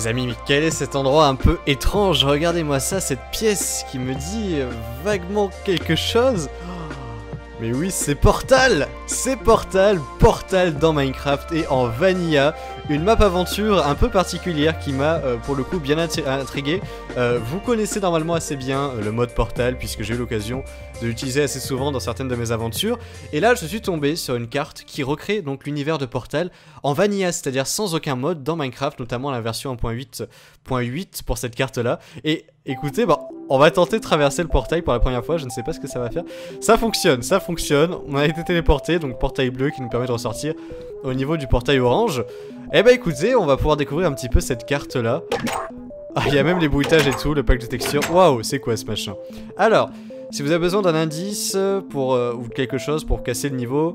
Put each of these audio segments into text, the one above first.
Les amis, mais quel est cet endroit un peu étrange? Regardez-moi ça, cette pièce qui me dit vaguement quelque chose. Mais oui, c'est Portal! C'est Portal! Portal dans Minecraft et en Vanilla. Une map aventure un peu particulière qui m'a, pour le coup, bien intrigué. Vous connaissez normalement assez bien le mode Portal, puisque j'ai eu l'occasion de l'utiliser assez souvent dans certaines de mes aventures. Et là, je suis tombé sur une carte qui recrée donc l'univers de Portal en Vanilla, c'est-à-dire sans aucun mode dans Minecraft, notamment la version 1.8.8 pour cette carte-là. Et écoutez, bon, on va tenter de traverser le portail pour la première fois, je ne sais pas ce que ça va faire. Ça fonctionne, on a été téléporté, donc portail bleu qui nous permet de ressortir au niveau du portail orange. Et bah écoutez, on va pouvoir découvrir un petit peu cette carte-là. Ah, il y a même les bruitages et tout, le pack de textures. Waouh, c'est quoi ce machin? Alors, si vous avez besoin d'un indice pour ou quelque chose pour casser le niveau...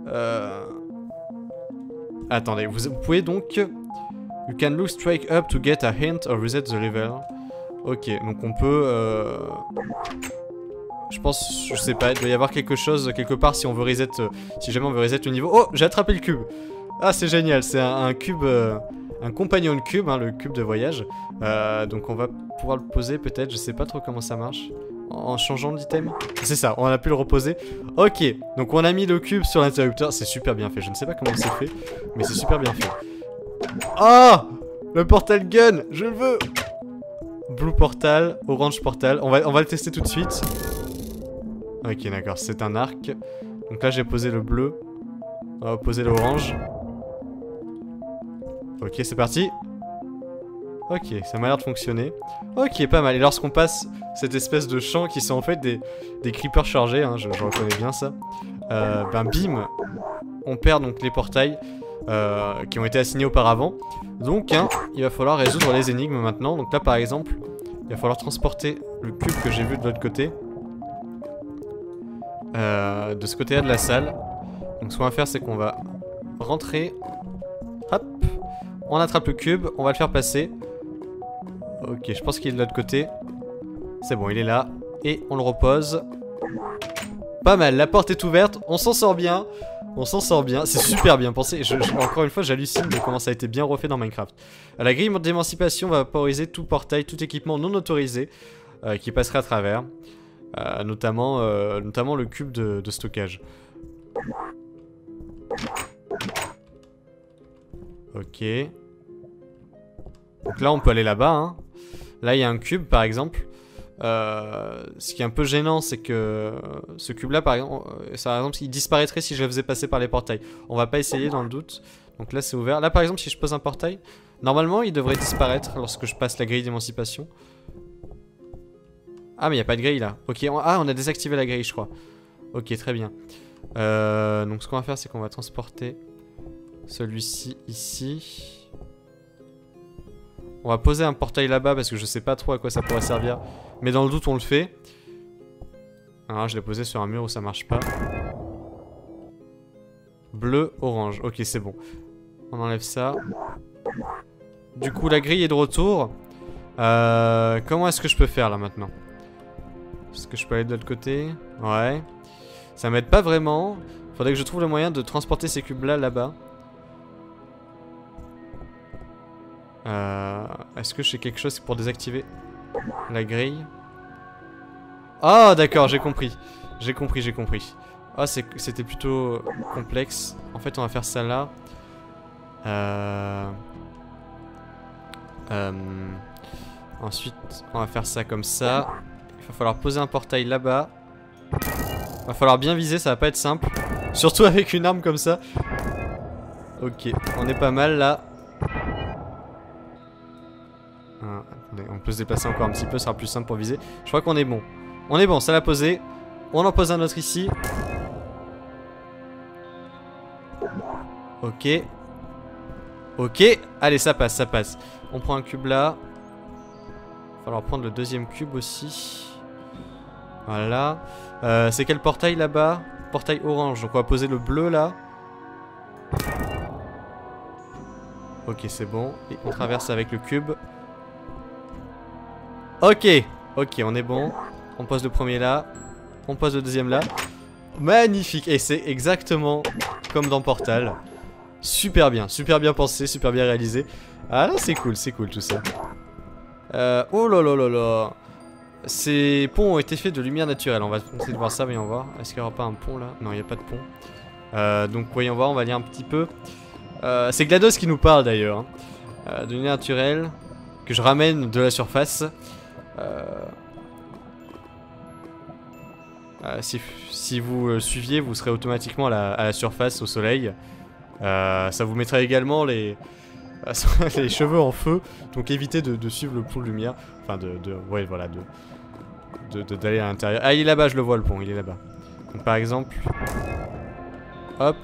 Attendez, vous pouvez donc... You can look straight up to get a hint or reset the level. Ok, donc on peut... Je pense, je sais pas, il doit y avoir quelque chose quelque part si on veut reset... si jamais on veut reset le niveau... Oh, j'ai attrapé le cube. Ah, c'est génial, c'est un cube... un compagnon de cube, hein, le cube de voyage. Donc on va pouvoir le poser peut-être, je sais pas trop comment ça marche. En changeant d'item. C'est ça, on a pu le reposer. Ok, donc on a mis le cube sur l'interrupteur, c'est super bien fait. Je ne sais pas comment c'est fait, mais c'est super bien fait. Ah, le portal gun, je le veux. Blue portal, orange portal. On va le tester tout de suite. Ok, d'accord, c'est un arc. Donc là j'ai posé le bleu. On va poser l'orange. Ok, c'est parti. Ok, ça m'a l'air de fonctionner. Ok, pas mal. Et lorsqu'on passe cette espèce de champ qui sont en fait des creepers chargés, hein, je reconnais bien ça. Ben bim, on perd donc les portails qui ont été assignés auparavant. Donc hein, il va falloir résoudre les énigmes maintenant. Donc là par exemple, il va falloir transporter le cube que j'ai vu de l'autre côté. De ce côté-là de la salle. Donc ce qu'on va faire c'est qu'on va rentrer. Hop, on attrape le cube, on va le faire passer. Ok, je pense qu'il est de l'autre côté. C'est bon, il est là. Et on le repose. Pas mal, la porte est ouverte. On s'en sort bien. On s'en sort bien. C'est super bien pensé. Encore une fois, j'hallucine de comment ça a été bien refait dans Minecraft. La grille d'émancipation va vaporiser tout portail, tout équipement non autorisé qui passerait à travers. Notamment le cube de stockage. Ok. Donc là, on peut aller là-bas, hein. Là, il y a un cube, par exemple. Ce qui est un peu gênant, c'est que ce cube-là, par exemple, il disparaîtrait si je le faisais passer par les portails. On va pas essayer dans le doute. Donc là, c'est ouvert. Là, par exemple, si je pose un portail, normalement, il devrait disparaître lorsque je passe la grille d'émancipation. Ah, mais il n'y a pas de grille, là. Ok, on a désactivé la grille, je crois. Ok, très bien. Donc, ce qu'on va faire, c'est qu'on va transporter celui-ci ici. On va poser un portail là-bas parce que je sais pas trop à quoi ça pourrait servir. Mais dans le doute, on le fait. Alors, je l'ai posé sur un mur où ça marche pas. Bleu, orange. Ok, c'est bon. On enlève ça. Du coup, la grille est de retour. Comment est-ce que je peux faire là maintenant? Est-ce que je peux aller de l'autre côté? Ouais. Ça m'aide pas vraiment. Faudrait que je trouve le moyen de transporter ces cubes-là là-bas. Est-ce que j'ai quelque chose pour désactiver la grille? Ah d'accord, j'ai compris. J'ai compris. Ah c'était plutôt complexe. En fait on va faire ça là. Ensuite on va faire ça comme ça. Il va falloir poser un portail là-bas. Il va falloir bien viser, ça va pas être simple. Surtout avec une arme comme ça. Ok, on est pas mal là. On peut se déplacer encore un petit peu, ce sera plus simple pour viser. Je crois qu'on est bon. On est bon, ça l'a posé. On en pose un autre ici. Ok. Ok. Allez, ça passe, ça passe. On prend un cube là. Il va falloir prendre le deuxième cube aussi. Voilà. C'est quel portail là-bas? Portail orange. Donc on va poser le bleu là. Ok, c'est bon. Et on traverse avec le cube. Ok, on est bon. On pose le premier là. On pose le deuxième là. Magnifique. Et c'est exactement comme dans Portal. super bien pensé, super bien réalisé. Ah là c'est cool tout ça. Oh là là là là. Ces ponts ont été faits de lumière naturelle. On va essayer de voir ça, voyons voir. Est-ce qu'il n'y aura pas un pont là? Non, il n'y a pas de pont. Donc voyons voir, on va lire un petit peu. C'est GLaDOS qui nous parle d'ailleurs. Hein. De lumière naturelle que je ramène de la surface. Si vous suiviez, vous serez automatiquement à la surface, au soleil. Ça vous mettra également les cheveux en feu. Donc évitez de suivre le pont de lumière. Enfin ouais voilà, d'aller à l'intérieur. Ah, il est là-bas, je le vois le pont, il est là-bas. Donc par exemple, hop,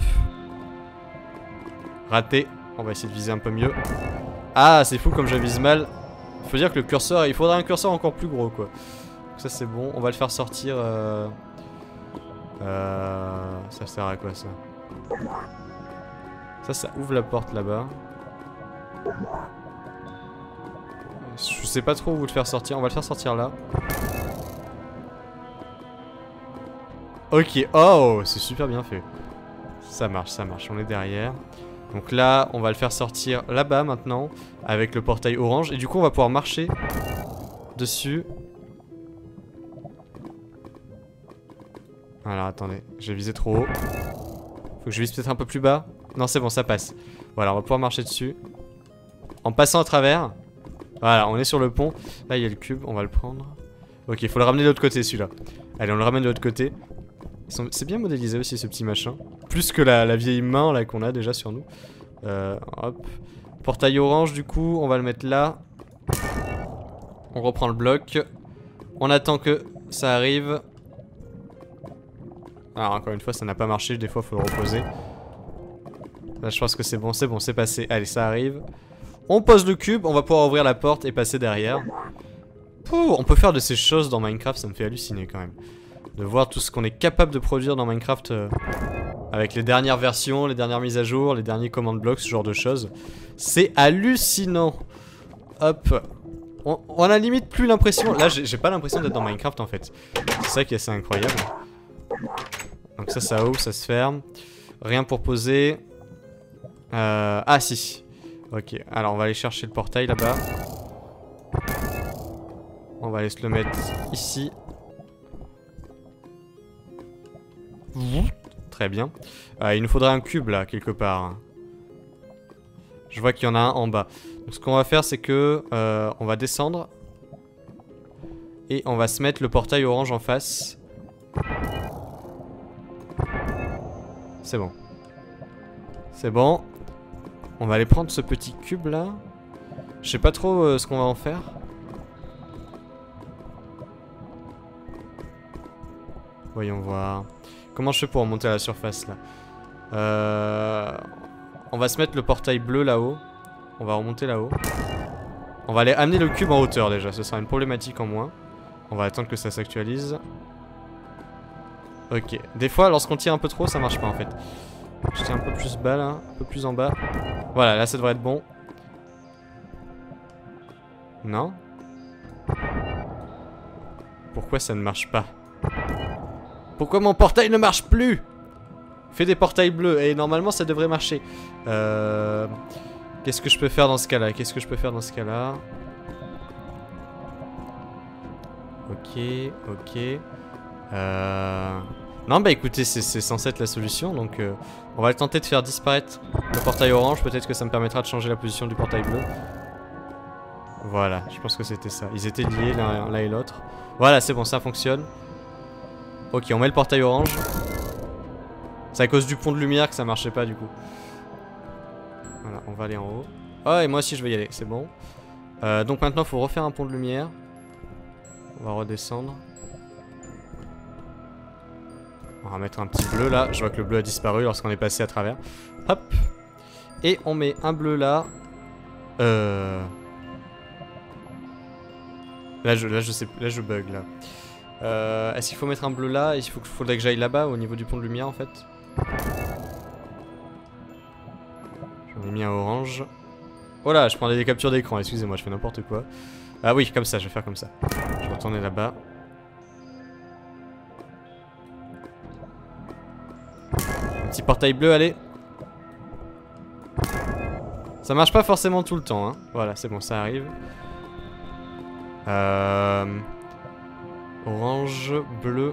raté. On va essayer de viser un peu mieux. Ah, c'est fou comme je vise mal. Faut dire que le curseur, il faudrait un curseur encore plus gros quoi. Donc ça c'est bon, on va le faire sortir. Ça sert à quoi ça? Ça ouvre la porte là-bas. Je sais pas trop où le faire sortir, on va le faire sortir là. Ok, oh, c'est super bien fait. Ça marche, on est derrière. Donc là, on va le faire sortir là-bas maintenant, avec le portail orange. Et du coup, on va pouvoir marcher dessus. Alors attendez, j'ai visé trop haut. Faut que je vise peut-être un peu plus bas. Non, c'est bon, ça passe. Voilà, on va pouvoir marcher dessus. En passant à travers. Voilà, on est sur le pont. Là, il y a le cube, on va le prendre. Ok, il faut le ramener de l'autre côté, celui-là. Allez, on le ramène de l'autre côté. C'est bien modélisé aussi, ce petit machin. Plus que la vieille main, là, qu'on a déjà sur nous. Hop. Portail orange, du coup, on va le mettre là. On reprend le bloc. On attend que ça arrive. Alors, encore une fois, ça n'a pas marché. Des fois, il faut le reposer. Là, je pense que c'est bon, c'est passé. Allez, ça arrive. On pose le cube, on va pouvoir ouvrir la porte et passer derrière. Pouh, on peut faire de ces choses dans Minecraft, ça me fait halluciner quand même. De voir tout ce qu'on est capable de produire dans Minecraft avec les dernières versions, les dernières mises à jour, les derniers command blocks, ce genre de choses. C'est hallucinant. Hop. On a limite plus l'impression... Là, j'ai pas l'impression d'être dans Minecraft en fait. C'est ça qui est assez incroyable. Donc ça ouvre, ça se ferme. Rien pour poser. Ah si. Ok, alors on va aller chercher le portail là-bas. On va aller se le mettre ici. Très bien. Il nous faudrait un cube là, quelque part. Je vois qu'il y en a un en bas. Donc ce qu'on va faire, c'est que on va descendre. Et on va se mettre le portail orange en face. C'est bon. C'est bon. On va aller prendre ce petit cube là. Je sais pas trop ce qu'on va en faire. Voyons voir. Comment je fais pour monter à la surface là? On va se mettre le portail bleu là-haut. On va remonter là-haut. On va aller amener le cube en hauteur déjà. Ce sera une problématique en moins. On va attendre que ça s'actualise. Ok. Des fois, lorsqu'on tire un peu trop, ça marche pas en fait. Je tire un peu plus bas là. Un peu plus en bas. Voilà, là ça devrait être bon. Non? Pourquoi ça ne marche pas? Pourquoi mon portail ne marche plus? Fais des portails bleus. Et normalement ça devrait marcher. Qu'est-ce que je peux faire dans ce cas-là? Ok. Non bah écoutez, c'est censé être la solution. Donc on va tenter de faire disparaître le portail orange. Peut-être que ça me permettra de changer la position du portail bleu. Voilà, je pense que c'était ça. Ils étaient liés l'un et l'autre. Voilà, c'est bon, ça fonctionne. Ok, on met le portail orange. C'est à cause du pont de lumière que ça marchait pas du coup. Voilà, on va aller en haut. Oh, et moi aussi je vais y aller, c'est bon. Donc maintenant, il faut refaire un pont de lumière. On va redescendre. On va mettre un petit bleu là. Je vois que le bleu a disparu lorsqu'on est passé à travers. Hop. Et on met un bleu là. Là je bug là. Est-ce qu'il faut mettre un bleu là? Il faudrait que j'aille là-bas au niveau du pont de lumière en fait. J'en ai mis un orange. Oh là, je prends des captures d'écran, excusez-moi, je fais n'importe quoi. Ah oui, comme ça, je vais faire comme ça. Je vais retourner là-bas. Un petit portail bleu, allez. Ça marche pas forcément tout le temps, hein. Voilà, c'est bon, ça arrive. Orange, bleu.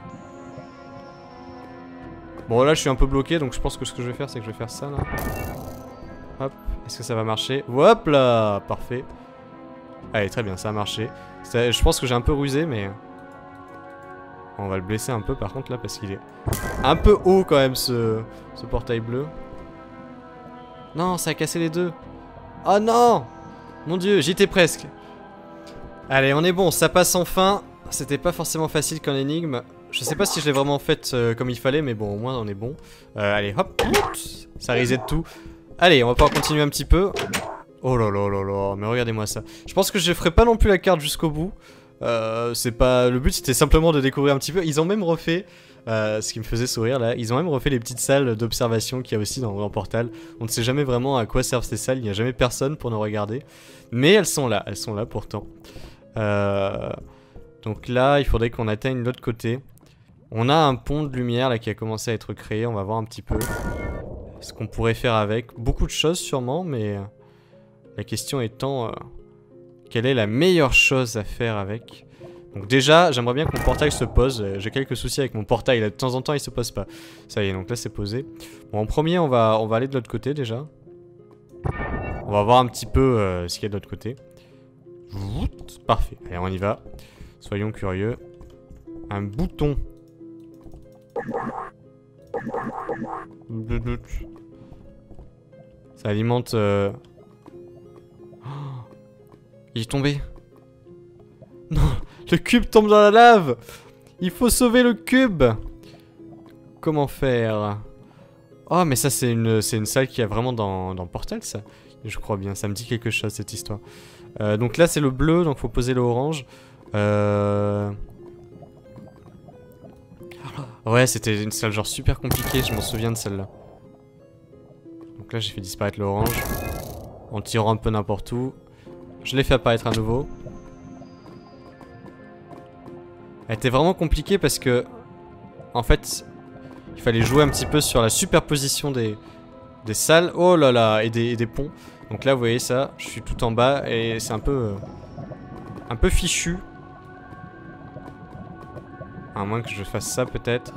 Bon, là, je suis un peu bloqué, donc je pense que ce que je vais faire, c'est que je vais faire ça, là. Hop, est-ce que ça va marcher? Hop là, parfait. Allez, très bien, ça a marché. Je pense que j'ai un peu rusé, mais... On va le blesser un peu, par contre, là, parce qu'il est un peu haut, quand même, ce portail bleu. Non, ça a cassé les deux. Oh non! Mon dieu, j'y étais presque. Allez, on est bon, ça passe enfin. C'était pas forcément facile comme énigme. Je sais pas si je l'ai vraiment faite comme il fallait, mais bon, au moins on est bon. Allez, hop, ça reset tout. Allez, on va pouvoir continuer un petit peu. Oh là là là là, mais regardez-moi ça. Je pense que je ferai pas non plus la carte jusqu'au bout. C'est pas... Le but c'était simplement de découvrir un petit peu. Ils ont même refait, ce qui me faisait sourire là, ils ont même refait les petites salles d'observation qu'il y a aussi dans Portal. On ne sait jamais vraiment à quoi servent ces salles, il n'y a jamais personne pour nous regarder. Mais elles sont là pourtant. Donc là, il faudrait qu'on atteigne l'autre côté. On a un pont de lumière là qui a commencé à être créé, on va voir un petit peu ce qu'on pourrait faire avec. Beaucoup de choses sûrement, mais la question étant quelle est la meilleure chose à faire avec. Donc déjà, j'aimerais bien que mon portail se pose. J'ai quelques soucis avec mon portail, là, de temps en temps il se pose pas. Ça y est, donc là c'est posé. Bon, en premier, on va aller de l'autre côté déjà. On va voir un petit peu ce qu'il y a de l'autre côté. Parfait, allez on y va. Soyons curieux. Un bouton. Ça alimente... Oh, il est tombé. Non, le cube tombe dans la lave. Il faut sauver le cube. Comment faire? Oh mais ça c'est une salle qui est vraiment dans Portal ça. Je crois bien, ça me dit quelque chose cette histoire. Donc là c'est le bleu, donc faut poser le orange. Ouais, c'était une salle genre super compliquée, je m'en souviens de celle-là. Donc là j'ai fait disparaître l'orange en tirant un peu n'importe où. Je l'ai fait apparaître à nouveau. Elle était vraiment compliquée parce que en fait il fallait jouer un petit peu sur la superposition des salles. Oh là là, et des ponts. Donc là vous voyez ça, je suis tout en bas et c'est un peu fichu. À moins que je fasse ça peut-être.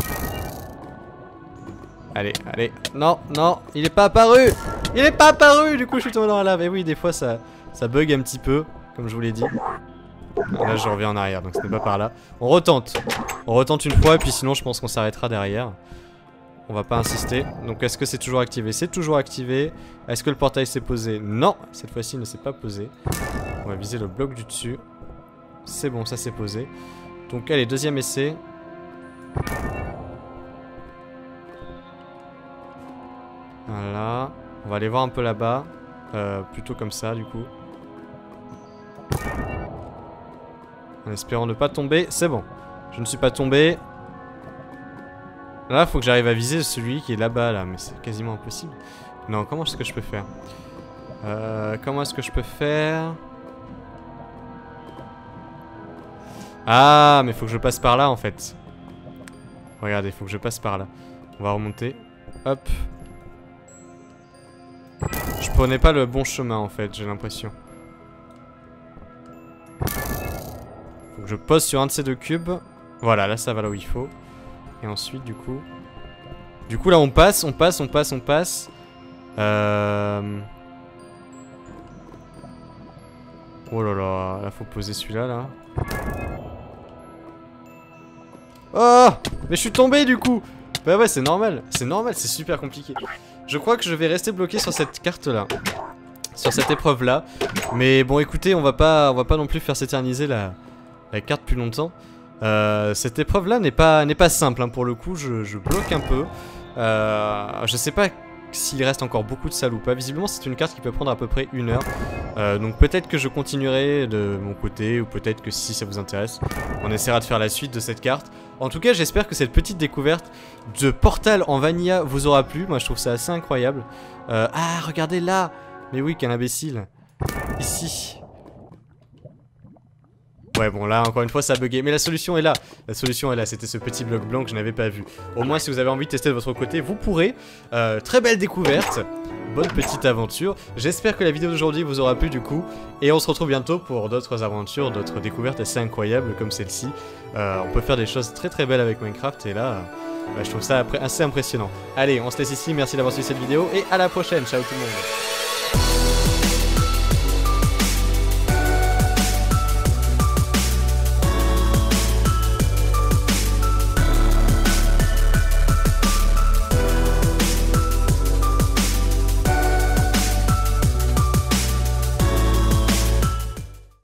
Allez, allez. Non, non, il est pas apparu. Il est pas apparu. Du coup je suis tombé dans la lave. Et oui, des fois ça bug un petit peu, comme je vous l'ai dit. Là je reviens en arrière, donc ce n'est pas par là. On retente. On retente une fois et puis sinon je pense qu'on s'arrêtera derrière. On va pas insister. Donc est-ce que c'est toujours activé? C'est toujours activé. Est-ce que le portail s'est posé? Non, cette fois-ci il ne s'est pas posé. On va viser le bloc du dessus. C'est bon, ça s'est posé. Donc allez, deuxième essai. Voilà. On va aller voir un peu là-bas. Plutôt comme ça du coup. En espérant ne pas tomber. C'est bon. Je ne suis pas tombé. Là, faut que j'arrive à viser celui qui est là-bas, là. Mais c'est quasiment impossible. Non, comment est-ce que je peux faire? Comment est-ce que je peux faire? Ah, mais faut que je passe par là, en fait. Regardez, faut que je passe par là. On va remonter. Hop. Je prenais pas le bon chemin, en fait, j'ai l'impression. Faut que je pose sur un de ces deux cubes. Voilà, là, ça va là où il faut. Et ensuite, du coup... là, on passe. Oh là là, là, faut poser celui-là, là. Oh! Mais je suis tombé, du coup! Bah ouais, c'est normal, c'est super compliqué. Je crois que je vais rester bloqué sur cette carte-là. Sur cette épreuve-là. Mais bon, écoutez, on va pas non plus faire s'éterniser la carte plus longtemps. Cette épreuve-là n'est pas simple, hein, pour le coup, je bloque un peu. Je sais pas s'il reste encore beaucoup de salles ou pas. Visiblement, c'est une carte qui peut prendre à peu près 1 heure. Donc peut-être que je continuerai de mon côté, ou peut-être que si ça vous intéresse, on essaiera de faire la suite de cette carte. En tout cas, j'espère que cette petite découverte de Portal en Vanilla vous aura plu. Moi, je trouve ça assez incroyable. Ah, regardez là! Mais oui, quel imbécile. Ici. Ouais, bon, là, encore une fois, ça a bugué. Mais la solution est là. La solution est là. C'était ce petit bloc blanc que je n'avais pas vu. Au moins, si vous avez envie de tester de votre côté, vous pourrez. Très belle découverte. bonne petite aventure. J'espère que la vidéo d'aujourd'hui vous aura plu du coup. Et on se retrouve bientôt pour d'autres aventures, d'autres découvertes assez incroyables comme celle-ci. On peut faire des choses très très belles avec Minecraft et là, je trouve ça assez impressionnant. Allez, on se laisse ici, merci d'avoir suivi cette vidéo et à la prochaine, ciao tout le monde.